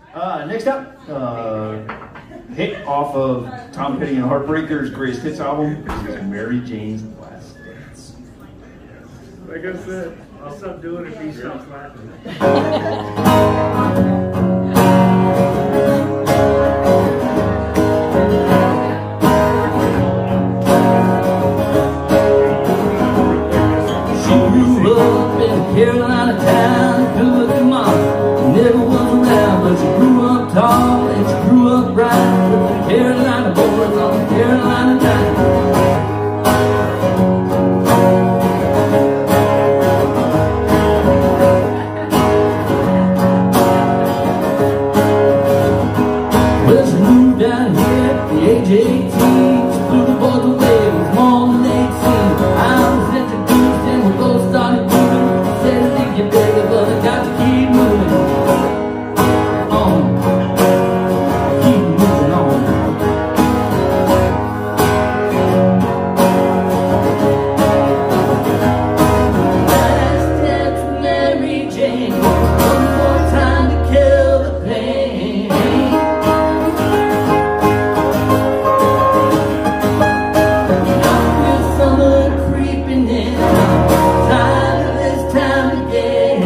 Next up, hit off of Tom Petty and Heartbreakers' Greatest Hits album. This is Mary Jane's Last Dance. Like I said, I'll stop doing it if he stops laughing. Carolina town, good looking mom, never was around, but she grew up tall and she grew up bright with the Carolina boys on the Carolina night. Well, she moved down here at the age of 18, she blew the boys away with mom and 18. I was introduced and we both started moving. You better, but I got to keep moving on. Keep moving on. Last dance with Mary Jane, one more time to kill the pain. Now with summer creeping in, tired of this time again.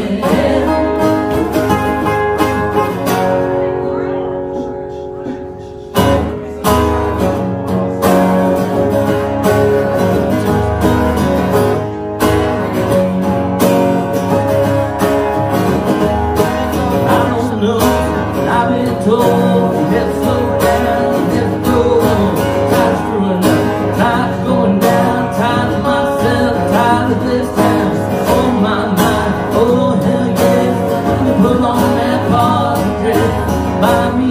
I've been told you have to slow down, you have to go on. Time's screwing up, time's going down, time to myself, tired of this town. Oh my mind, oh hell yes, let me put on that party dress, buy me